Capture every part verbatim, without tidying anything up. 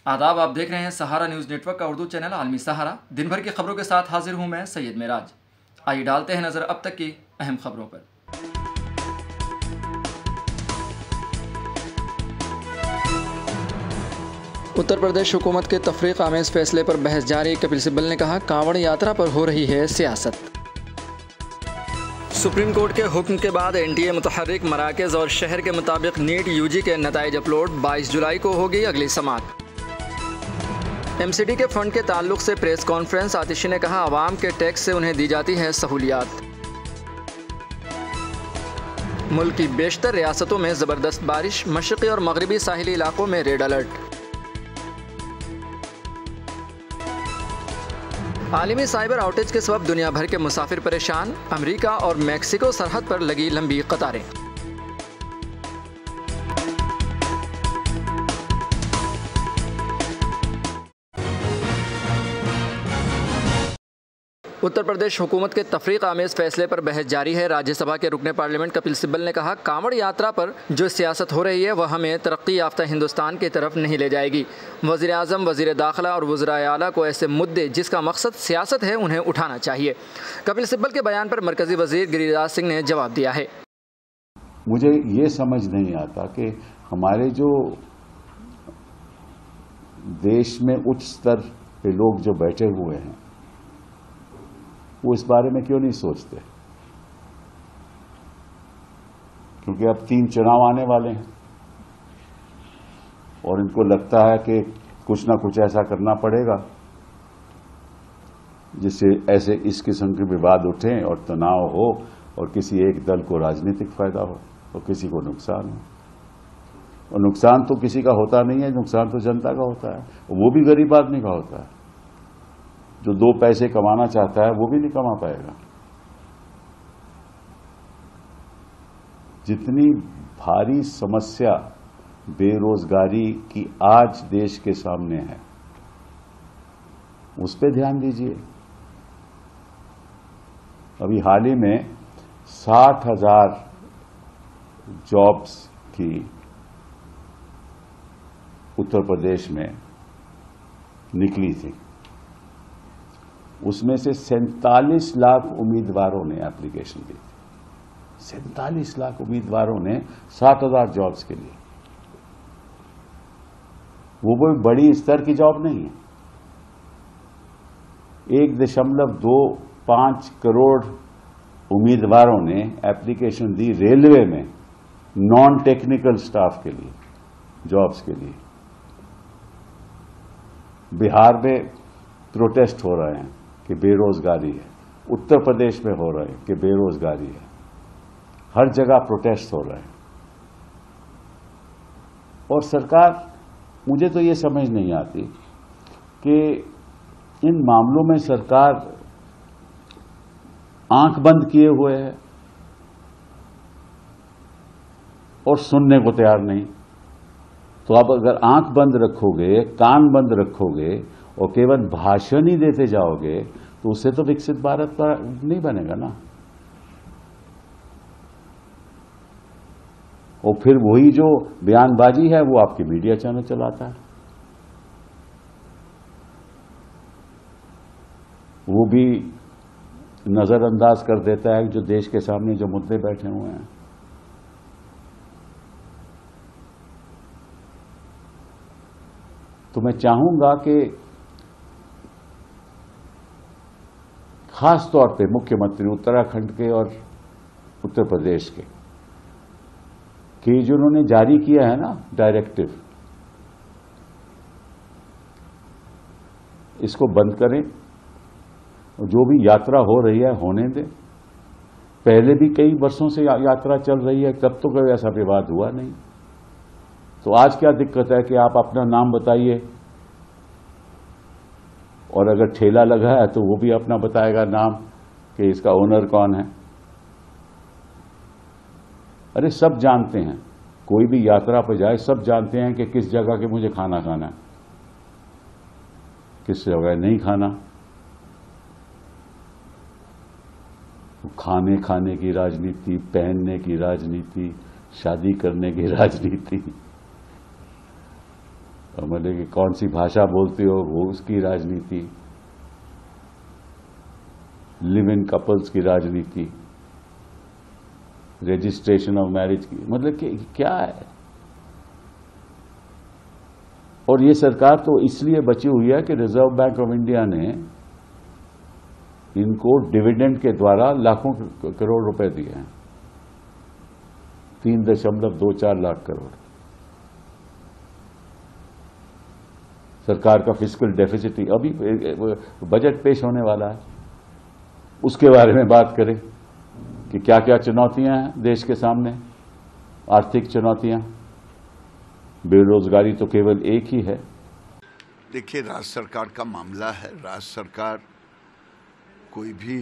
आदाब, आप देख रहे हैं सहारा न्यूज़ नेटवर्क का उर्दू चैनल आलमी सहारा। दिन भर की खबरों के साथ हाजिर हूं मैं सैयद मेराज। आइए डालते हैं नज़र अब तक की अहम खबरों पर। उत्तर प्रदेश हुकूमत के तफरीक आमेज फैसले पर बहस जारी। कपिल सिब्बल ने कहा, कांवड़ यात्रा पर हो रही है सियासत। सुप्रीम कोर्ट के हुक्म के बाद एनटीए मुतहर्रिक मराकज़ और शहर के मुताबिक नीट यूजी के नताइज अपलोड। बाईस जुलाई को होगी अगली समाअत। एमसीडी के फंड के ताल्लुक से प्रेस कॉन्फ्रेंस। आतिशी ने कहा, आवाम के टैक्स से उन्हें दी जाती है सहूलियात। मुल्क की बेशतर रियासतों में ज़बरदस्त बारिश। मशरक़ी और मगरबी साहिली इलाकों में रेड अलर्ट। आलमी साइबर आउटेज के सबब दुनिया भर के मुसाफिर परेशान। अमेरिका और मैक्सिको सरहद पर लगी लंबी कतारें। उत्तर प्रदेश हुकूमत के तफरीक आमेज फैसले पर बहस जारी है। राज्यसभा के रुकने पार्लियामेंट कपिल सिब्बल ने कहा, कांवड़ यात्रा पर जो सियासत हो रही है वह हमें तरक्की याफ्ता हिंदुस्तान की तरफ नहीं ले जाएगी। वज़ीर आज़म, वज़ीर दाखिला और वज़राए आला को ऐसे मुद्दे जिसका मकसद सियासत है उन्हें उठाना चाहिए। कपिल सिब्बल के बयान पर मरकज़ी वज़ीर गिरिराज सिंह ने जवाब दिया है। मुझे ये समझ नहीं आता कि हमारे जो देश में उच्च स्तर के लोग जो बैठे हुए हैं वो इस बारे में क्यों नहीं सोचते, क्योंकि अब तीन चुनाव आने वाले हैं और इनको लगता है कि कुछ ना कुछ ऐसा करना पड़ेगा जिससे ऐसे इस किस्म के विवाद उठें और तनाव हो और किसी एक दल को राजनीतिक फायदा हो और किसी को नुकसान हो। और नुकसान तो किसी का होता नहीं है, नुकसान तो जनता का होता है, वो भी गरीब आदमी का होता है। जो दो पैसे कमाना चाहता है वो भी नहीं कमा पाएगा। जितनी भारी समस्या बेरोजगारी की आज देश के सामने है उस पर ध्यान दीजिए। अभी हाल ही में साठ हजार जॉब्स की उत्तर प्रदेश में निकली थी, उसमें से सैंतालीस लाख उम्मीदवारों ने एप्लीकेशन दी थी। सैंतालीस लाख उम्मीदवारों ने सात हजार जॉब्स के लिए। वो कोई बड़ी स्तर की जॉब नहीं है। एक दशमलव दो पांच करोड़ उम्मीदवारों ने एप्लीकेशन दी रेलवे में नॉन टेक्निकल स्टाफ के लिए, जॉब्स के लिए। बिहार में प्रोटेस्ट हो रहे हैं कि बेरोजगारी है, उत्तर प्रदेश में हो रहे हैं कि बेरोजगारी है, हर जगह प्रोटेस्ट हो रहे हैं। और सरकार, मुझे तो ये समझ नहीं आती कि इन मामलों में सरकार आंख बंद किए हुए है और सुनने को तैयार नहीं। तो आप अगर आंख बंद रखोगे, कान बंद रखोगे और केवल भाषण ही देते जाओगे तो उससे तो विकसित भारत नहीं बनेगा ना। और फिर वही जो बयानबाजी है वो आपकी मीडिया चैनल चलाता है, वो भी नजरअंदाज कर देता है जो देश के सामने जो मुद्दे बैठे हुए हैं। तो मैं चाहूंगा कि खास तौर पे मुख्यमंत्री उत्तराखंड के और उत्तर प्रदेश के कि जिन्होंने जारी किया है ना डायरेक्टिव, इसको बंद करें। जो भी यात्रा हो रही है होने दें। पहले भी कई वर्षों से या, यात्रा चल रही है, तब तो कोई ऐसा विवाद हुआ नहीं। तो आज क्या दिक्कत है कि आप अपना नाम बताइए, और अगर ठेला लगा है तो वो भी अपना बताएगा नाम कि इसका ओनर कौन है। अरे सब जानते हैं, कोई भी यात्रा पर जाए सब जानते हैं कि किस जगह के मुझे खाना खाना है, किस जगह नहीं खाना। खाने खाने की राजनीति, पहनने की राजनीति, शादी करने की राजनीति, मतलब कि कौन सी भाषा बोलते हो वो उसकी राजनीति, लिव इन कपल्स की राजनीति, रजिस्ट्रेशन ऑफ मैरिज की, मतलब कि क्या है। और ये सरकार तो इसलिए बची हुई है कि रिजर्व बैंक ऑफ इंडिया ने इनको डिविडेंड के द्वारा लाखों करोड़ रुपए दिए हैं, तीन दशमलव दो चार लाख करोड़। सरकार का फिस्कल डेफिसिट अभी बजट पेश होने वाला है, उसके बारे में बात करें कि क्या क्या चुनौतियां हैं देश के सामने। आर्थिक चुनौतियां, बेरोजगारी तो केवल एक ही है। देखिए, राज्य सरकार का मामला है। राज्य सरकार कोई भी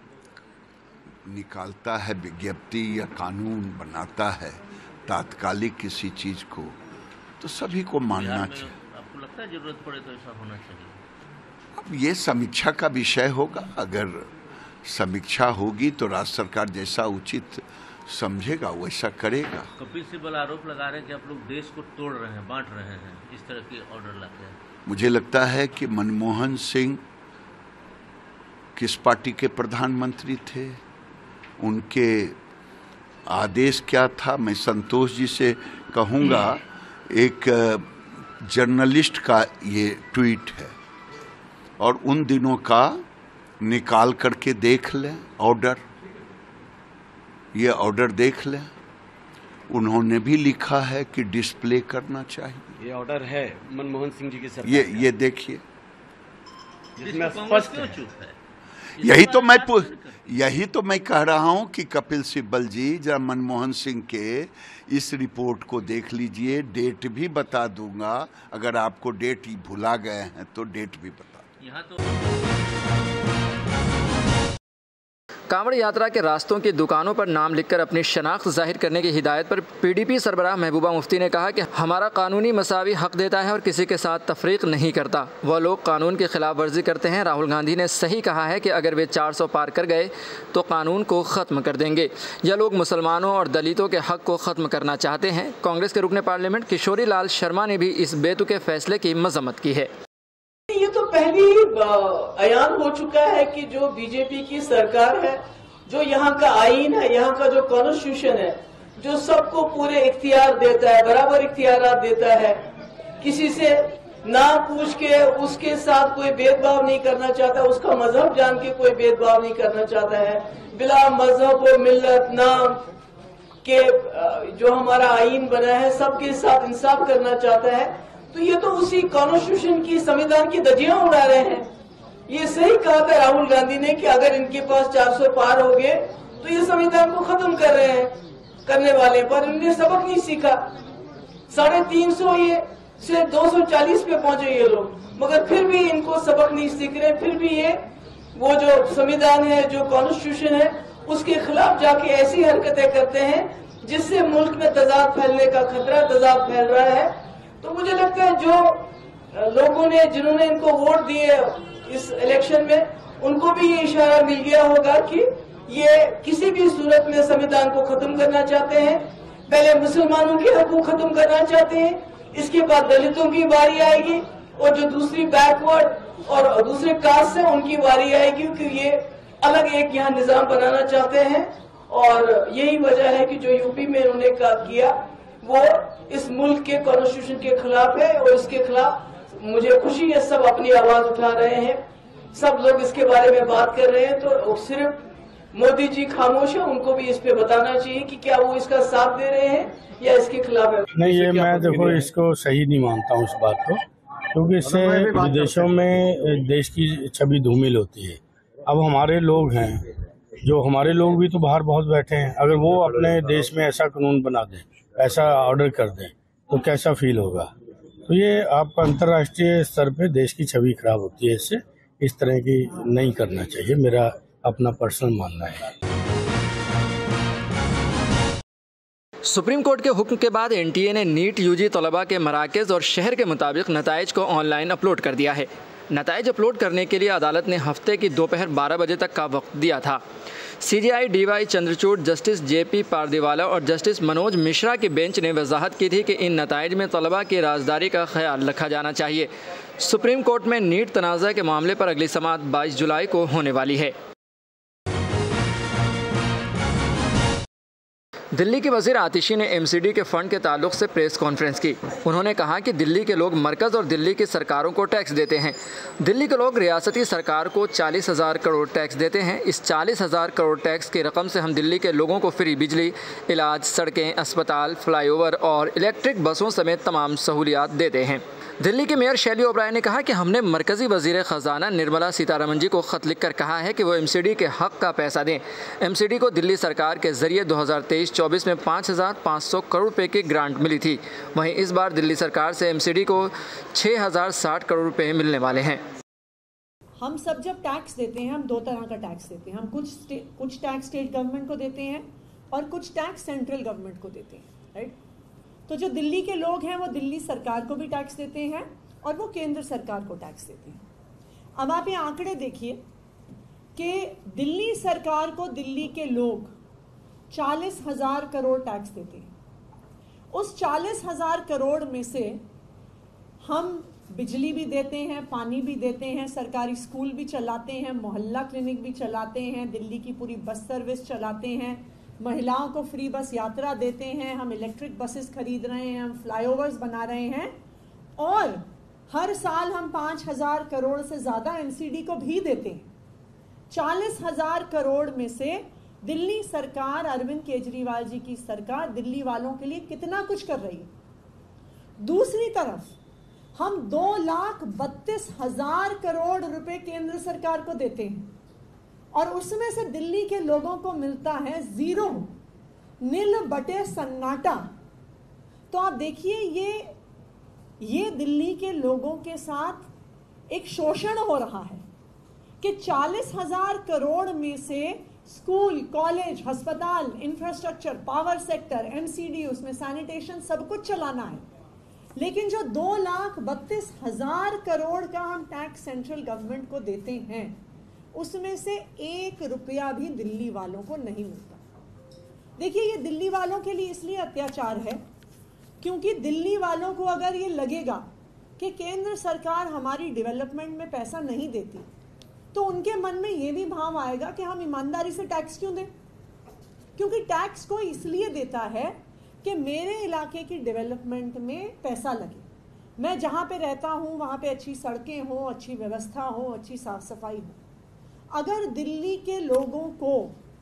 निकालता है विज्ञप्ति या कानून बनाता है तात्कालिक किसी चीज को, तो सभी को मानना चाहिए। आपको लगता है जरूरत पड़े तो ऐसा होना चाहिए? अब ये समीक्षा का विषय होगा। अगर समीक्षा होगी तो राज्य सरकार जैसा उचित समझेगा वैसा करेगा। कपिल सिब्बल आरोप लगा रहे हैं कि आप लोग देश को तोड़ रहे हैं, बांट रहे हैं, इस तरह के ऑर्डर लाते हैं। मुझे लगता है कि मनमोहन सिंह किस पार्टी के प्रधानमंत्री थे, उनके आदेश क्या था। मैं संतोष जी से कहूँगा, एक जर्नलिस्ट का ये ट्वीट है और उन दिनों का निकाल करके देख लें ऑर्डर, ये ऑर्डर देख लें। उन्होंने भी लिखा है कि डिस्प्ले करना चाहिए। ये ऑर्डर है मनमोहन सिंह जी की सरकार। ये ये देखिए, जिसमें स्पष्ट है। यही तो मैं यही तो मैं कह रहा हूं कि कपिल सिब्बल जी जरा मनमोहन सिंह के इस रिपोर्ट को देख लीजिए। डेट भी बता दूंगा, अगर आपको डेट भुला गए हैं तो डेट भी बता दूंगा। यहाँ तो कांवड़ यात्रा के रास्तों की दुकानों पर नाम लिखकर अपनी शनाख्त जाहिर करने की हिदायत पर पीडीपी सरबराह महबूबा मुफ्ती ने कहा कि हमारा कानूनी मसावी हक देता है और किसी के साथ तफरीक नहीं करता। वह लोग कानून की खिलाफ वर्जी करते हैं। राहुल गांधी ने सही कहा है कि अगर वे चार सौ पार कर गए तो कानून को ख़त्म कर देंगे। यह लोग मुसलमानों और दलितों के हक को ख़त्म करना चाहते हैं। कांग्रेस के रुकने पार्लियामेंट किशोरी लाल शर्मा ने भी इस बेतुके फैसले की मजम्मत की है। ये तो पहले ही अयान हो चुका है कि जो बीजेपी की सरकार है, जो यहाँ का आईन है, यहाँ का जो कॉन्स्टिट्यूशन है, जो सबको पूरे इख्तियार देता है, बराबर इख्तियारात देता है, किसी से ना पूछ के उसके साथ कोई भेदभाव नहीं करना चाहता, उसका मजहब जान के कोई भेदभाव नहीं करना चाहता है, बिला मजहब और मिल्लत नाम के जो हमारा आईन बना है सबके साथ इंसाफ करना चाहता है। तो ये तो उसी कॉन्स्टिट्यूशन की, संविधान की धज्जियां उड़ा रहे हैं। ये सही कहा था राहुल गांधी ने कि अगर इनके पास चार सौ पार हो गए तो ये संविधान को खत्म कर रहे हैं, करने वाले, पर इन्होंने सबक नहीं सीखा। साढ़े तीन सौ ये से दो सौ चालीस पे पहुंचे ये लोग, मगर फिर भी इनको सबक नहीं सीख रहे। फिर भी ये वो जो संविधान है, जो कॉन्स्टिट्यूशन है, उसके खिलाफ जाके ऐसी हरकतें करते हैं जिससे मुल्क में तजाद फैलने का खतरा, तजाद फैल रहा है। तो मुझे लगता है जो लोगों ने, जिन्होंने इनको वोट दिए इस इलेक्शन में, उनको भी ये इशारा मिल गया होगा कि ये किसी भी सूरत में संविधान को खत्म करना चाहते हैं। पहले मुसलमानों के हक को खत्म करना चाहते हैं, इसके बाद दलितों की बारी आएगी, और जो दूसरी बैकवर्ड और दूसरे कास्ट है उनकी बारी आएगी, क्योंकि ये अलग एक यहाँ निजाम बनाना चाहते हैं। और यही वजह है कि जो यूपी में उन्होंने किया वो इस मुल्क के कॉन्स्टिट्यूशन के खिलाफ है, और इसके खिलाफ मुझे खुशी है सब अपनी आवाज उठा रहे हैं, सब लोग इसके बारे में बात कर रहे हैं। तो सिर्फ मोदी जी खामोश है, उनको भी इस पे बताना चाहिए कि क्या वो इसका साथ दे रहे हैं या इसके खिलाफ है। नहीं, ये मैं देखो इसको सही नहीं मानता हूँ इस बात को, क्योंकि इससे विदेशों में देश की छवि धूमिल होती है। अब हमारे लोग हैं, जो हमारे लोग भी तो बाहर बहुत बैठे हैं, अगर वो अपने देश में ऐसा कानून बना दें, ऐसा ऑर्डर कर दें, तो कैसा फील होगा। तो ये आपका अंतर्राष्ट्रीय स्तर पे देश की छवि खराब होती है। इससे इस तरह की नहीं करना चाहिए, मेरा अपना पर्सनल मानना है। सुप्रीम कोर्ट के हुक्म के बाद एनटीए ने नीट यूजी तलबा के मराकज़ और शहर के मुताबिक नताइज को ऑनलाइन अपलोड कर दिया है। नताइज अपलोड करने के लिए अदालत ने हफ्ते की दोपहर बारह बजे तक का वक्त दिया था। CJI DY Chandrachud, justice JP Pardiwala और जस्टिस मनोज मिश्रा की बेंच ने वजाहत की थी कि इन नताइज में तलबा की राजदारी का ख्याल रखा जाना चाहिए। सुप्रीम कोर्ट में नीट तनाज़ा के मामले पर अगली समाअत बाईस जुलाई को होने वाली है। दिल्ली की वज़ीर आतिशी ने एमसीडी के फ़ंड के ताल्लुक से प्रेस कॉन्फ्रेंस की। उन्होंने कहा कि दिल्ली के लोग मरकज़ और दिल्ली की सरकारों को टैक्स देते हैं। दिल्ली के लोग रियासती सरकार को चालीस हज़ार करोड़ टैक्स देते हैं। इस चालीस हज़ार करोड़ टैक्स की रकम से हम दिल्ली के लोगों को फ्री बिजली, इलाज, सड़कें, अस्पताल, फ्लाईओवर और इलेक्ट्रिक बसों समेत तमाम सहूलियात देते हैं। दिल्ली के मेयर शैली ओबराय ने कहा कि हमने मरकज़ी वज़ीर ख़जाना निर्मला सीतारमण जी को ख़त लिखकर कहा है कि वो एमसीडी के हक़ का पैसा दें। एमसीडी को दिल्ली सरकार के ज़रिए दो हज़ार तेईस चौबीस में पाँच हज़ार पाँच सौ करोड़ रुपए की ग्रांट मिली थी। वहीं इस बार दिल्ली सरकार से एमसीडी को छः हज़ार साठ करोड़ रुपए मिलने वाले हैं। हम सब जब टैक्स देते हैं, हम दो तरह का टैक्स देते हैं। हम कुछ कुछ टैक्स स्टेट गवर्नमेंट को देते हैं और कुछ टैक्स सेंट्रल गवर्नमेंट को देते हैं, राइट। तो जो दिल्ली के लोग हैं वो दिल्ली सरकार को भी टैक्स देते हैं और वो केंद्र सरकार को टैक्स देते हैं। अब आप ये आंकड़े देखिए कि दिल्ली सरकार को दिल्ली के लोग चालीस हजार करोड़ टैक्स देते हैं। उस चालीस हजार करोड़ में से हम बिजली भी देते हैं, पानी भी देते हैं, सरकारी स्कूल भी चलाते हैं, मोहल्ला क्लिनिक भी चलाते हैं, दिल्ली की पूरी बस सर्विस चलाते हैं, महिलाओं को फ्री बस यात्रा देते हैं, हम इलेक्ट्रिक बसेस खरीद रहे हैं, हम फ्लाईओवर्स बना रहे हैं और हर साल हम पाँच हजार करोड़ से ज़्यादा एमसीडी को भी देते हैं। चालीस हजार करोड़ में से दिल्ली सरकार, अरविंद केजरीवाल जी की सरकार दिल्ली वालों के लिए कितना कुछ कर रही है। दूसरी तरफ हम दो लाख बत्तीस हजार करोड़ रुपए केंद्र सरकार को देते हैं और उसमें से दिल्ली के लोगों को मिलता है जीरो, नील बटे सन्नाटा। तो आप देखिए ये ये दिल्ली के लोगों के साथ एक शोषण हो रहा है कि चालीस हजार करोड़ में से स्कूल, कॉलेज, अस्पताल, इंफ्रास्ट्रक्चर, पावर सेक्टर, एमसीडी, उसमें सैनिटेशन सब कुछ चलाना है, लेकिन जो दो लाख बत्तीस हजार करोड़ का हम टैक्स सेंट्रल गवर्नमेंट को देते हैं उसमें से एक रुपया भी दिल्ली वालों को नहीं मिलता। देखिए ये दिल्ली वालों के लिए इसलिए अत्याचार है क्योंकि दिल्ली वालों को अगर ये लगेगा कि केंद्र सरकार हमारी डेवलपमेंट में पैसा नहीं देती तो उनके मन में ये भी भाव आएगा कि हम ईमानदारी से टैक्स क्यों दें, क्योंकि टैक्स को इसलिए देता है कि मेरे इलाके की डेवलपमेंट में पैसा लगे, मैं जहाँ पे रहता हूँ वहाँ पे अच्छी सड़कें हो, अच्छी व्यवस्था हो, अच्छी साफ सफाई हो। अगर दिल्ली के लोगों को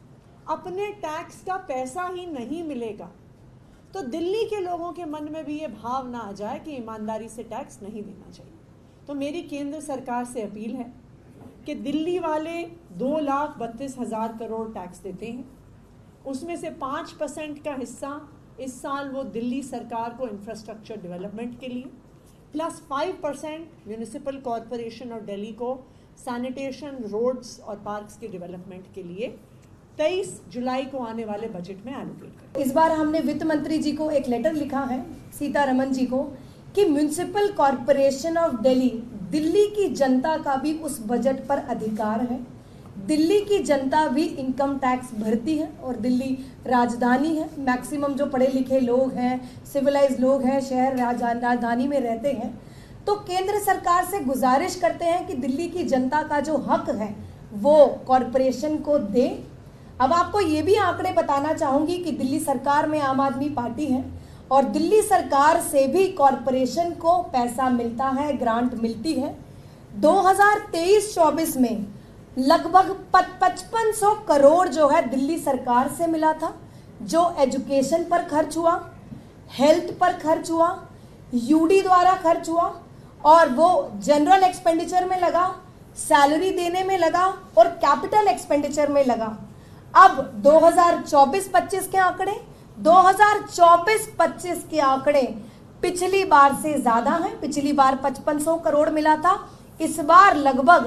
अपने टैक्स का पैसा ही नहीं मिलेगा तो दिल्ली के लोगों के मन में भी ये भाव ना आ जाए कि ईमानदारी से टैक्स नहीं देना चाहिए। तो मेरी केंद्र सरकार से अपील है कि दिल्ली वाले दो लाख बत्तीस हजार करोड़ टैक्स देते हैं, उसमें से पाँच परसेंट का हिस्सा इस साल वो दिल्ली सरकार को इंफ्रास्ट्रक्चर डेवलपमेंट के लिए, plus five percent municipal corporation और दिल्ली को सैनिटेशन, रोड्स और पार्क्स के डेवलपमेंट के लिए तेईस जुलाई को आने वाले बजट में एलोकेट करें। इस बार हमने वित्त मंत्री जी को एक लेटर लिखा है, सीतारमण जी को, कि municipal corporation of Delhi, Delhi की जनता का भी उस बजट पर अधिकार है। दिल्ली की जनता भी इनकम टैक्स भरती है और दिल्ली राजधानी है, मैक्सिमम जो पढ़े लिखे लोग हैं, सिविलाइज लोग हैं, शहर राजधानी में रहते हैं। तो केंद्र सरकार से गुजारिश करते हैं कि दिल्ली की जनता का जो हक है वो कॉरपोरेशन को दे। अब आपको ये भी आंकड़े बताना चाहूँगी कि दिल्ली सरकार में आम आदमी पार्टी है और दिल्ली सरकार से भी कॉरपोरेशन को पैसा मिलता है, ग्रांट मिलती है। दो हज़ार तेईस चौबीस में लगभग पचपन सौ करोड़ जो है दिल्ली सरकार से मिला था, जो एजुकेशन पर खर्च हुआ, हेल्थ पर खर्च हुआ, यूडी द्वारा खर्च हुआ और वो जनरल एक्सपेंडिचर में लगा, सैलरी देने में लगा और कैपिटल एक्सपेंडिचर में लगा। अब दो हज़ार चौबीस पच्चीस के आंकड़े, दो हज़ार चौबीस पच्चीस के आंकड़े पिछली बार से ज्यादा हैं। पिछली बार पचपन सौ करोड़ मिला था, इस बार लगभग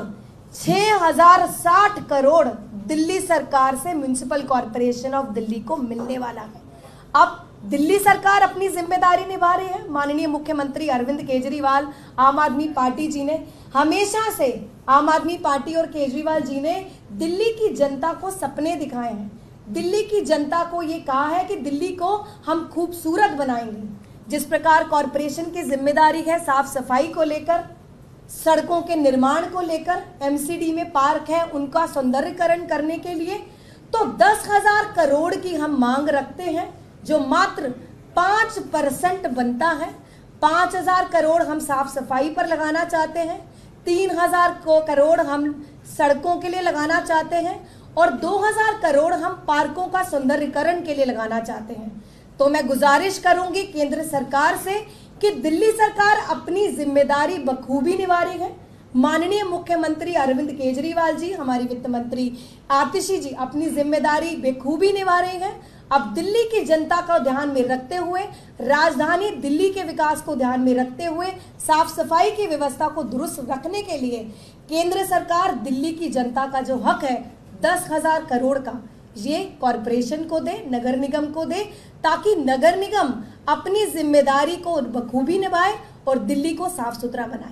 छह हजार साठ करोड़ दिल्ली सरकार से म्युनिसिपल कॉरपोरेशन ऑफ दिल्ली को मिलने वाला है। अब दिल्ली सरकार अपनी जिम्मेदारी निभा रही है। माननीय मुख्यमंत्री अरविंद केजरीवाल, आम आदमी पार्टी जी ने हमेशा से, आम आदमी पार्टी और केजरीवाल जी ने दिल्ली की जनता को सपने दिखाए हैं। दिल्ली की जनता को ये कहा है कि दिल्ली को हम खूबसूरत बनाएंगे। जिस प्रकार कॉरपोरेशन की जिम्मेदारी है साफ सफाई को लेकर, सड़कों के निर्माण को लेकर, एमसीडी में पार्क है उनका सौंदर्यीकरण करने के लिए, तो दस हजार करोड़ की हम मांग रखते हैं जो मात्र पांच परसेंट बनता है। पांच हजार करोड़ हम साफ सफाई पर लगाना चाहते हैं, तीन हजार को करोड़ हम सड़कों के लिए लगाना चाहते हैं और दो हजार करोड़ हम पार्कों का सौंदर्यीकरण के लिए लगाना चाहते हैं। तो मैं गुजारिश करूंगी केंद्र सरकार से कि दिल्ली सरकार अपनी जिम्मेदारी बखूबी निभा रही है। माननीय मुख्यमंत्री अरविंद केजरीवाल जी, हमारी वित्त मंत्री आतिशी जी अपनी जिम्मेदारी बेखूबी निभा रही हैं। अब दिल्ली की जनता को ध्यान में रखते हुए, राजधानी दिल्ली के विकास को ध्यान में रखते हुए, साफ सफाई की व्यवस्था को दुरुस्त रखने के लिए केंद्र सरकार दिल्ली की जनता का जो हक है दस हजार करोड़ का, ये कॉरपोरेशन को दे, नगर निगम को दे, ताकि नगर निगम अपनी जिम्मेदारी को बखूबी निभाए और दिल्ली को साफ सुथरा बनाए।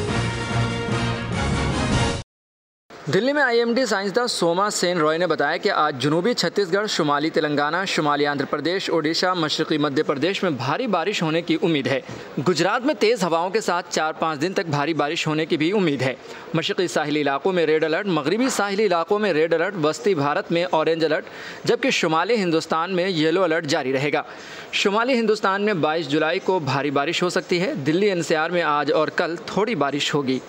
दिल्ली में आईएमडी साइंसदान सोमा सेन रॉय ने बताया कि आज जनूबी छत्तीसगढ़, शुमाली तेलंगाना, शुमाली आंध्र प्रदेश, ओडिशा, मशरक़ी मध्य प्रदेश में भारी बारिश होने की उम्मीद है। गुजरात में तेज़ हवाओं के साथ चार पाँच दिन तक भारी बारिश होने की भी उम्मीद है। मशरक़ी साहिली इलाकों में रेड अलर्ट, मगरबी साहिली इलाकों में रेड अलर्ट, वस्ती भारत में ऑरेंज अलर्ट, जबकि शुमाली हिंदुस्तान में येलो अलर्ट जारी रहेगा। शुमाली हिंदुस्तान में बाईस जुलाई को भारी बारिश हो सकती है। दिल्ली एनसीआर में आज और कल थोड़ी बारिश होगी।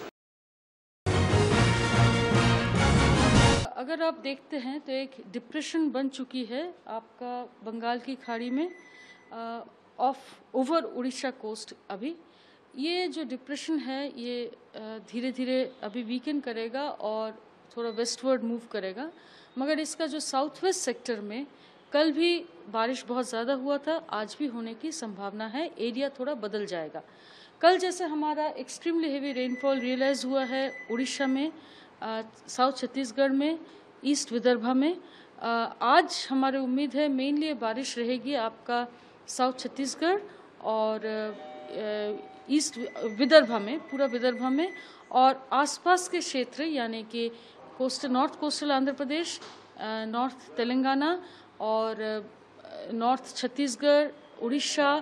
अगर आप देखते हैं तो एक डिप्रेशन बन चुकी है आपका बंगाल की खाड़ी में ऑफ ओवर उड़ीसा कोस्ट। अभी ये जो डिप्रेशन है ये धीरे धीरे अभी वीकेंड करेगा और थोड़ा वेस्टवर्ड मूव करेगा, मगर इसका जो साउथ वेस्ट सेक्टर में कल भी बारिश बहुत ज़्यादा हुआ था, आज भी होने की संभावना है। एरिया थोड़ा बदल जाएगा। कल जैसे हमारा एक्सट्रीमली हेवी रेनफॉल रियलाइज़ हुआ है उड़ीसा में, साउथ छत्तीसगढ़ में, ईस्ट विदर्भा में, आ, आज हमारी उम्मीद है मेनली बारिश रहेगी आपका साउथ छत्तीसगढ़ और ईस्ट विदर्भा में, पूरा विदर्भा में और आसपास के क्षेत्र यानी कि coastal north coastal Andhra Pradesh, north Telangana और नॉर्थ छत्तीसगढ़, उड़ीसा,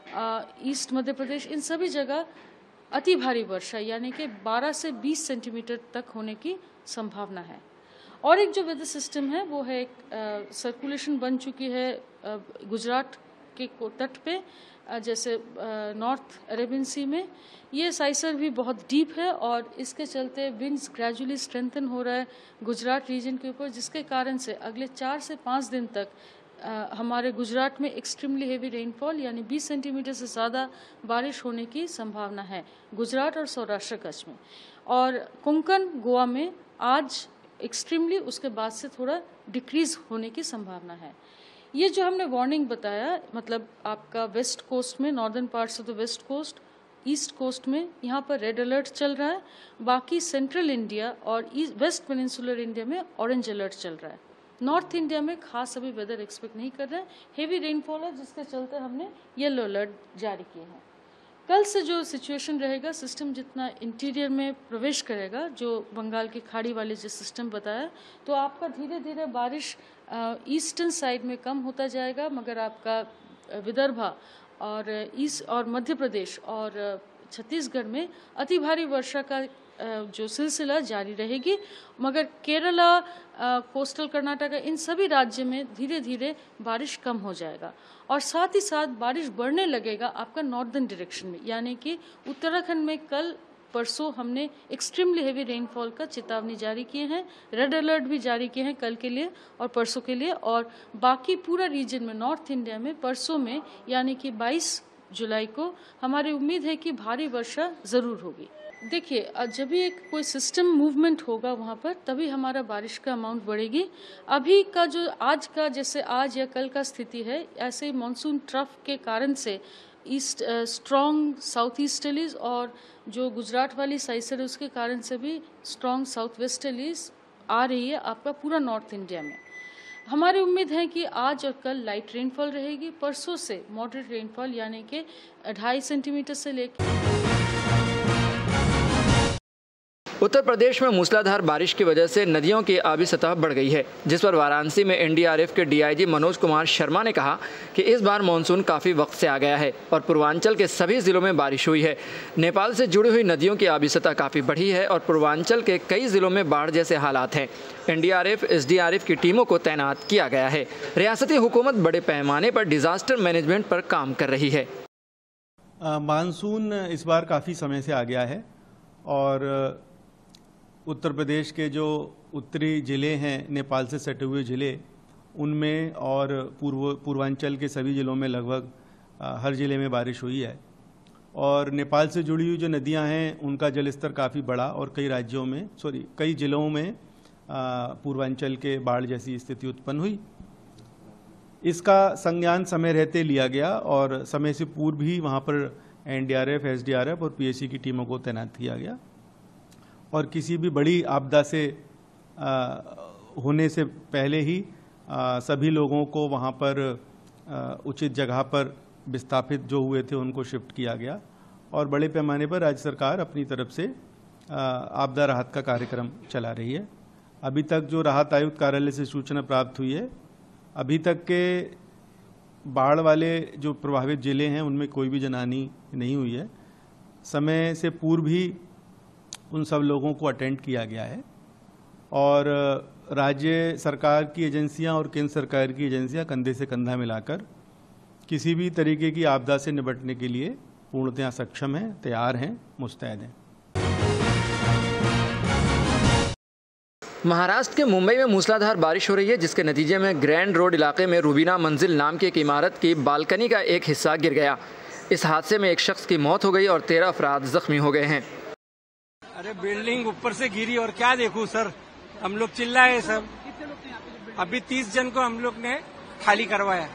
ईस्ट मध्य प्रदेश, इन सभी जगह अति भारी वर्षा यानी कि बारह से बीस सेंटीमीटर तक होने की संभावना है। और एक जो वेदर सिस्टम है वो है एक सर्कुलेशन बन चुकी है आ, गुजरात के तट पे, आ, जैसे नॉर्थ अरेबियन सी में। ये साइसर भी बहुत डीप है और इसके चलते विंड्स ग्रेजुअली स्ट्रेंथन हो रहा है गुजरात रीजन के ऊपर, जिसके कारण से अगले चार से पाँच दिन तक आ, हमारे गुजरात में एक्सट्रीमली हेवी रेनफॉल यानी बीस सेंटीमीटर से ज़्यादा बारिश होने की संभावना है गुजरात और सौराष्ट्र कच्छ में। और कोंकण गोवा में आज एक्सट्रीमली, उसके बाद से थोड़ा डिक्रीज होने की संभावना है। ये जो हमने वार्निंग बताया, मतलब आपका वेस्ट कोस्ट में, northern parts of the west coast, east coast में यहाँ पर रेड अलर्ट चल रहा है, बाकी सेंट्रल इंडिया और वेस्ट पेनिनसुलर इंडिया में ऑरेंज अलर्ट चल रहा है। नॉर्थ इंडिया में खास अभी वेदर एक्सपेक्ट नहीं कर रहे हैं, हेवी रेनफॉल है जिसके चलते हमने येलो अलर्ट जारी किए हैं। कल से जो सिचुएशन रहेगा, सिस्टम जितना इंटीरियर में प्रवेश करेगा, जो बंगाल की खाड़ी वाले जो सिस्टम बताया, तो आपका धीरे धीरे बारिश ईस्टर्न साइड में कम होता जाएगा, मगर आपका विदर्भा और ईस्ट और मध्य प्रदेश और छत्तीसगढ़ में अति भारी वर्षा का जो सिलसिला जारी रहेगी। मगर केरला, कोस्टल कर्नाटका, इन सभी राज्य में धीरे धीरे बारिश कम हो जाएगा और साथ ही साथ बारिश बढ़ने लगेगा आपका नॉर्दर्न डायरेक्शन में, यानी कि उत्तराखंड में कल परसों हमने एक्सट्रीमली हेवी रेनफॉल का चेतावनी जारी किए हैं, रेड अलर्ट भी जारी किए हैं कल के लिए और परसों के लिए। और बाकी पूरा रीजन में, नॉर्थ इंडिया में परसों में यानी कि बाईस जुलाई को हमारी उम्मीद है कि भारी वर्षा ज़रूर होगी। देखिए, जब भी एक कोई सिस्टम मूवमेंट होगा वहाँ पर, तभी हमारा बारिश का अमाउंट बढ़ेगी। अभी का जो आज का, जैसे आज या कल का स्थिति है, ऐसे ही मानसून ट्रफ के कारण से ईस्ट स्ट्रॉन्ग साउथ ईस्टर्लीज और जो गुजरात वाली साइसर है उसके कारण से भी स्ट्रॉन्ग साउथ वेस्टर्लीज आ रही है आपका पूरा नॉर्थ इंडिया में। हमारी उम्मीद है कि आज और कल लाइट रेनफॉल रहेगी, परसों से मॉडरेट रेनफॉल यानी कि ढाई सेंटीमीटर से लेकर। उत्तर प्रदेश में मूसलाधार बारिश की वजह से नदियों की आबी सतह बढ़ गई है, जिस पर वाराणसी में एन डी आर एफ के D I G Manoj Kumar Sharma ने कहा कि इस बार मानसून काफ़ी वक्त से आ गया है और पूर्वांचल के सभी ज़िलों में बारिश हुई है। नेपाल से जुड़ी हुई नदियों की आबी सतह काफ़ी बढ़ी है और पूर्वांचल के कई ज़िलों में बाढ़ जैसे हालात हैं। N D R F, S D R F की टीमों को तैनात किया गया है। रियासती हुकूमत बड़े पैमाने पर डिज़ास्टर मैनेजमेंट पर काम कर रही है। मानसून इस बार काफ़ी समय से आ गया है और उत्तर प्रदेश के जो उत्तरी ज़िले हैं, नेपाल से सटे हुए ज़िले, उनमें और पूर्व पूर्वांचल के सभी ज़िलों में लगभग हर ज़िले में बारिश हुई है। और नेपाल से जुड़ी हुई जो नदियां हैं उनका जलस्तर काफ़ी बढ़ा और कई राज्यों में सॉरी कई ज़िलों में पूर्वांचल के बाढ़ जैसी स्थिति उत्पन्न हुई। इसका संज्ञान समय रहते लिया गया और समय से पूर्व भी वहाँ पर N D R F, S D R F और पी एस सी की टीमों को तैनात किया गया और किसी भी बड़ी आपदा से आ, होने से पहले ही आ, सभी लोगों को वहाँ पर आ, उचित जगह पर विस्थापित जो हुए थे उनको शिफ्ट किया गया और बड़े पैमाने पर राज्य सरकार अपनी तरफ से आ, आपदा राहत का कार्यक्रम चला रही है। अभी तक जो राहत आयुक्त कार्यालय से सूचना प्राप्त हुई है, अभी तक के बाढ़ वाले जो प्रभावित जिले हैं उनमें कोई भी जनहानि नहीं हुई है। समय से पूर्व ही उन सब लोगों को अटेंड किया गया है और राज्य सरकार की एजेंसियां और केंद्र सरकार की एजेंसियां कंधे से कंधा मिलाकर किसी भी तरीके की आपदा से निपटने के लिए पूर्णतः सक्षम हैं, तैयार हैं, मुस्तैद हैं। महाराष्ट्र के मुंबई में मूसलाधार बारिश हो रही है, जिसके नतीजे में ग्रैंड रोड इलाके में रूबीना मंजिल नाम की एक इमारत की बालकनी का एक हिस्सा गिर गया। इस हादसे में एक शख्स की मौत हो गई और तेरह अफराद जख्मी हो गए हैं। अरे बिल्डिंग ऊपर से गिरी और क्या देखूं सर, हम लोग चिल्लाए सब। अभी तीस जन को हम लोग ने खाली करवाया।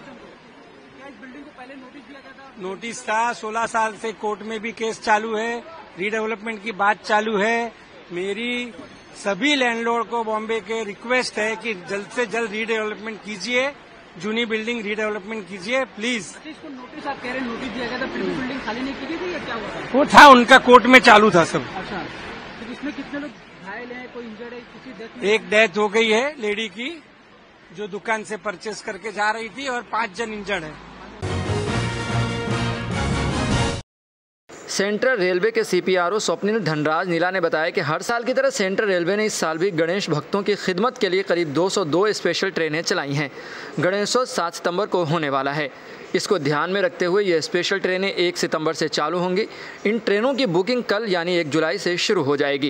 नोटिस था, सोलह साल से कोर्ट में भी केस चालू है, रीडेवलपमेंट की बात चालू है। मेरी सभी लैंडलॉर्ड को बॉम्बे के रिक्वेस्ट है कि जल्द से जल्द रीडेवलपमेंट कीजिए, जूनी बिल्डिंग रीडेवलपमेंट कीजिए प्लीज। इसको नोटिस आप कह रहे हैं नोटिस दिया गया था, फिर भी बिल्डिंग खाली नहीं की गई थी या क्या हुआ था? वो था उनका कोर्ट में चालू था सब। अच्छा, तो इसमें कितने लोग घायल हैं, कोई इंजर्ड है, किसी डेथ? एक डेथ हो गई है लेडी की जो दुकान से परचेस करके जा रही थी और पांच जन इंजर्ड है। सेंट्रल रेलवे के C P R O Swapnil Dhanraj Neela ने बताया कि हर साल की तरह सेंट्रल रेलवे ने इस साल भी गणेश भक्तों की खिदमत के लिए करीब दो सौ दो स्पेशल ट्रेनें चलाई हैं। गणेशोत्सव सात सितंबर को होने वाला है। इसको ध्यान में रखते हुए ये स्पेशल ट्रेनें एक सितंबर से चालू होंगी। इन ट्रेनों की बुकिंग कल यानी एक जुलाई से शुरू हो जाएगी।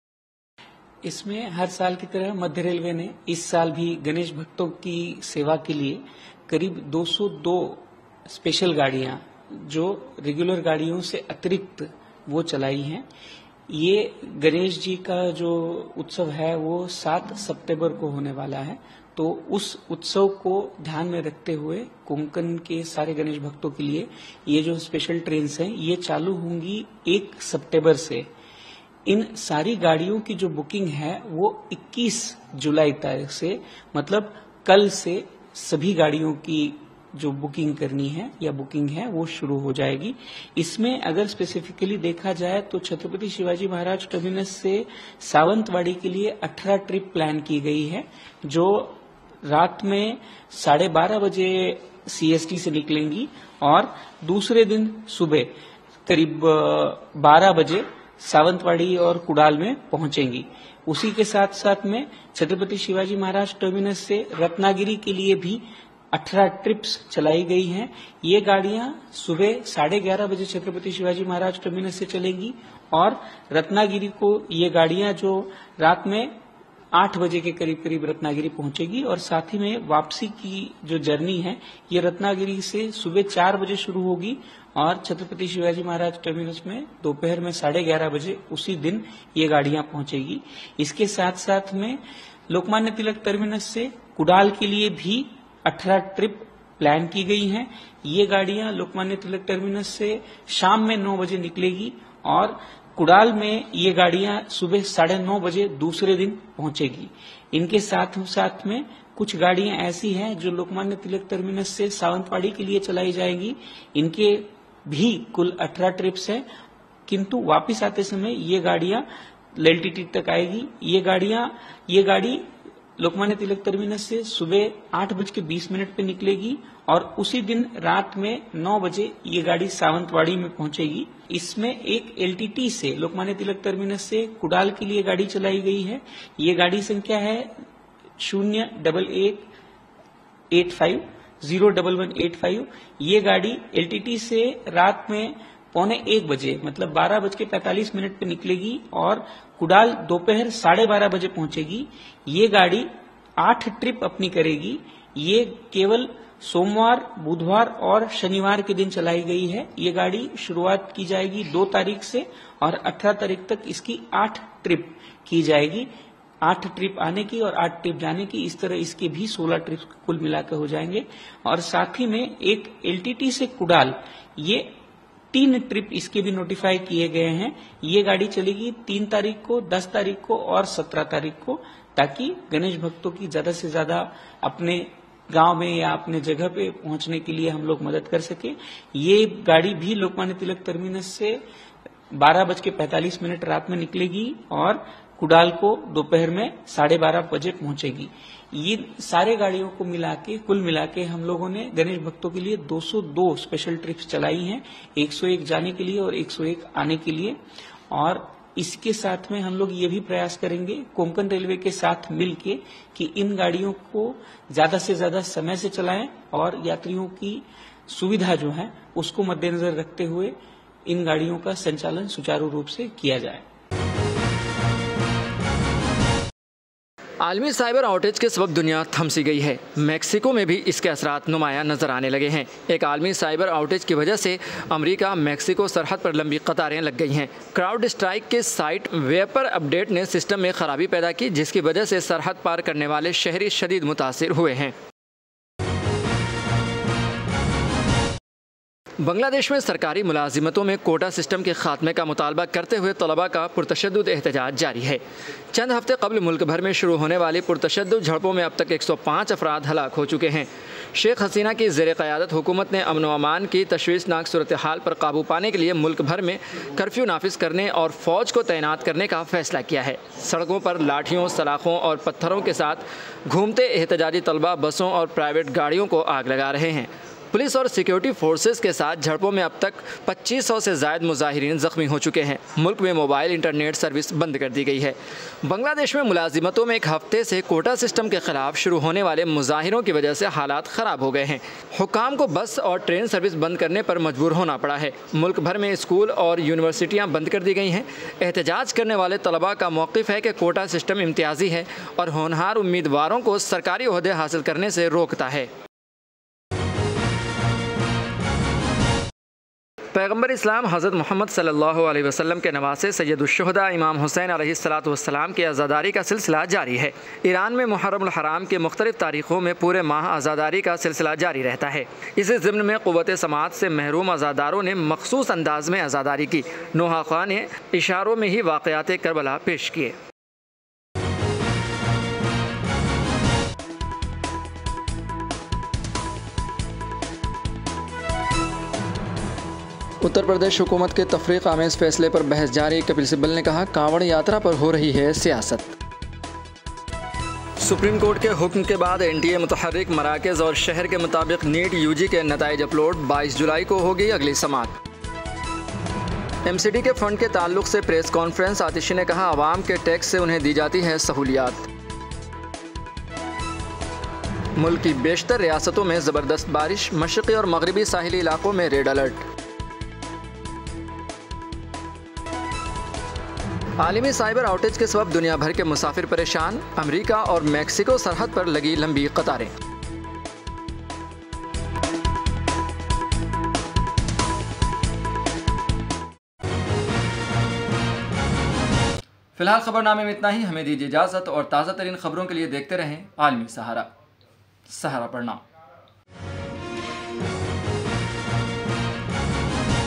इसमें हर साल की तरह मध्य रेलवे ने इस साल भी गणेश भक्तों की सेवा के लिए करीब दो सौ दो स्पेशल गाड़ियां जो रेगुलर गाड़ियों से अतिरिक्त वो चलाई हैं। ये गणेश जी का जो उत्सव है वो सात सितंबर को होने वाला है, तो उस उत्सव को ध्यान में रखते हुए कोंकण के सारे गणेश भक्तों के लिए ये जो स्पेशल ट्रेन्स हैं ये चालू होंगी एक सितंबर से। इन सारी गाड़ियों की जो बुकिंग है वो इक्कीस जुलाई तारीख से, मतलब कल से सभी गाड़ियों की जो बुकिंग करनी है या बुकिंग है वो शुरू हो जाएगी। इसमें अगर स्पेसिफिकली देखा जाए तो छत्रपति शिवाजी महाराज टर्मिनस से सावंतवाड़ी के लिए अठारह ट्रिप प्लान की गई है, जो रात में साढ़े बारह बजे सी एस टी से निकलेंगी और दूसरे दिन सुबह करीब बारह बजे सावंतवाड़ी और कुडाल में पहुंचेंगी। उसी के साथ साथ में छत्रपति शिवाजी महाराज टर्मिनस से रत्नागिरी के लिए भी अठारह ट्रिप्स चलाई गई हैं। ये गाड़ियां सुबह साढ़े ग्यारह बजे छत्रपति शिवाजी महाराज टर्मिनस से चलेंगी और रत्नागिरी को ये गाड़ियां जो रात में आठ बजे के करीब करीब रत्नागिरी पहुंचेगी और साथ ही में वापसी की जो जर्नी है ये रत्नागिरी से सुबह चार बजे शुरू होगी और छत्रपति शिवाजी महाराज टर्मिनस में दोपहर में साढ़े ग्यारह बजे उसी दिन ये गाड़ियां पहुंचेगी। इसके साथ साथ में लोकमान्य तिलक टर्मिनस से कुडाल के लिए भी अठारह ट्रिप प्लान की गई हैं। ये गाड़ियां लोकमान्य तिलक टर्मिनस से शाम में नौ बजे निकलेगी और कुडाल में ये गाड़ियां सुबह साढ़े नौ बजे दूसरे दिन पहुंचेगी। इनके साथ साथ में कुछ गाड़ियां ऐसी हैं जो लोकमान्य तिलक टर्मिनस से सावंतवाड़ी के लिए चलाई जाएंगी। इनके भी कुल अठारह ट्रिप्स है, किंतु वापस आते समय ये गाड़ियां एलटीटी तक आएगी। ये गाड़ियां ये गाड़ी लोकमान्य तिलक टर्मिनस से सुबह आठ बज के बीस मिनट पे निकलेगी और उसी दिन रात में नौ बजे ये गाड़ी सावंतवाड़ी में पहुंचेगी। इसमें एक एलटीटी से लोकमान्य तिलक टर्मिनस से कुडाल के लिए गाड़ी चलाई गई है। ये गाड़ी संख्या है शून्य डबल एक eight five zero double one eight five. ये गाड़ी एलटीटी से रात में पौने एक बजे मतलब बारह बज के पैंतालीस मिनट पे निकलेगी और कुडाल दोपहर साढ़े बारह बजे पहुंचेगी। ये गाड़ी आठ ट्रिप अपनी करेगी। ये केवल सोमवार, बुधवार और शनिवार के दिन चलाई गई है। ये गाड़ी शुरुआत की जाएगी दो तारीख से और अठारह तारीख तक इसकी आठ ट्रिप की जाएगी। आठ ट्रिप आने की और आठ ट्रिप जाने की, इस तरह इसके भी सोलह ट्रिप कुल मिलाकर हो जाएंगे। और साथ ही में एक एलटीटी से कुडाल, ये तीन ट्रिप इसके भी नोटिफाई किए गए हैं। ये गाड़ी चलेगी तीन तारीख को, दस तारीख को और सत्रह तारीख को, ताकि गणेश भक्तों की ज्यादा से ज्यादा अपने गांव में या अपने जगह पे पहुंचने के लिए हम लोग मदद कर सके। ये गाड़ी भी लोकमान्य तिलक टर्मिनस से बारह बज के पैंतालीस मिनट रात में निकलेगी और कुडाल को दोपहर में साढ़े बारह बजे पहुंचेगी। ये सारे गाड़ियों को मिला के कुल मिला के हम लोगों ने गणेश भक्तों के लिए दो सौ दो स्पेशल ट्रिप्स चलाई हैं, एक सौ एक जाने के लिए और एक सौ एक आने के लिए। और इसके साथ में हम लोग ये भी प्रयास करेंगे कोंकण रेलवे के साथ मिलके कि इन गाड़ियों को ज्यादा से ज्यादा समय से चलाएं और यात्रियों की सुविधा जो है उसको मद्देनजर रखते हुए इन गाड़ियों का संचालन सुचारू रूप से किया जाए। आलमी साइबर आउटेज के सबब दुनिया थम सी गई है। मैक्सिको में भी इसके असरात नुमायां नजर आने लगे हैं। एक आलमी साइबर आउटेज की वजह से अमेरिका मैक्सिको सरहद पर लंबी कतारें लग गई हैं। क्राउड स्ट्राइक के साइट वेपर अपडेट ने सिस्टम में खराबी पैदा की, जिसकी वजह से सरहद पार करने वाले शहरी शदीद मुतासिर हुए हैं। बांग्लादेश में सरकारी मुलाजिमतों में कोटा सिस्टम के खात्मे का मुतालबा करते हुए तलबा का पुरतशद्दुद एहतजाज जारी है। चंद हफ्ते कबल मुल्क भर में शुरू होने वाली पुरतशद्दुद झड़पों में अब तक एक सौ पाँच अफराद हलाक हो चुके हैं। शेख हसीना की ज़ेर क़यादत हुकूमत ने अमन व अमान की तशवीशनाक सूरत हाल पर काबू पाने के लिए मुल्क भर में कर्फ्यू नाफिज करने और फ़ौज को तैनात करने का फैसला किया है। सड़कों पर लाठियों, सलाखों और पत्थरों के साथ घूमते एहतजाजी तलबा बसों और प्राइवेट गाड़ियों को आग लगा रहे हैं। पुलिस और सिक्योरिटी फोर्सेस के साथ झड़पों में अब तक पच्चीस सौ से ज़ायद मुजाहिरीन ज़ख्मी हो चुके हैं। मुल्क में मोबाइल इंटरनेट सर्विस बंद कर दी गई है। बांग्लादेश में मुलाजिमतों में एक हफ्ते से कोटा सिस्टम के खिलाफ शुरू होने वाले मुजाहिरों की वजह से हालात ख़राब हो गए हैं। हुकाम को बस और ट्रेन सर्विस बंद करने पर मजबूर होना पड़ा है। मुल्क भर में स्कूल और यूनिवर्सिटियाँ बंद कर दी गई हैं। एहतजाज करने वाले तलबा का मौक़िफ़ है कि कोटा सिस्टम इम्तियाजी है और होनहार उम्मीदवारों को सरकारी ओहदे हासिल करने से रोकता है। पैगम्बर इस्लाम हज़रत मोहम्मद सल्लल्लाहु अलैहि वसल्लम के नवासे सैयदुश्शुहदा इमाम हुसैन अलैहिस्सलातु वस्सलाम की आज़ादारी का सिलसिला जारी है। ईरान में मुहर्रमुल हराम के मुख्तलिफ तारीख़ों में पूरे माह आज़ादारी का सिलसिला जारी रहता है। इसी ज़िम्न में क़ुव्वत समाअत से महरूम आज़ादारों ने मखसूस अंदाज में आज़ादारी की। नोहा ख़ां ने इशारों में ही वाक़यात करबला पेश किए। उत्तर प्रदेश हुकूमत के तफरीक आमेज़ फैसले पर बहस जारी। कपिल सिब्बल ने कहा, कांवड़ यात्रा पर हो रही है सियासत। सुप्रीम कोर्ट के हुक्म के बाद एनटीए मुतहर्रिक मराकज़ और शहर के मुताबिक नीट यूजी के नताइज अपलोड बाईस जुलाई को होगी अगली समाअत। एमसीडी के फंड के ताल्लुक से प्रेस कॉन्फ्रेंस। आतिशी ने कहा, आवाम के टैक्स से उन्हें दी जाती है सहूलियात। मुल्क की बेशतर रियासतों में ज़बरदस्त बारिश, मशरक़ी और मगरबी साहिली इलाकों में रेड अलर्ट। आलमी साइबर आउटेज के सबब दुनिया भर के मुसाफिर परेशान। अमेरिका और मैक्सिको सरहद पर लगी लंबी कतारें। फिलहाल खबरनामे में इतना ही। हमें दीजिए इजाज़त और ताज़ा तरीन खबरों के लिए देखते रहें आलमी सहारा। सहारा पढ़ना।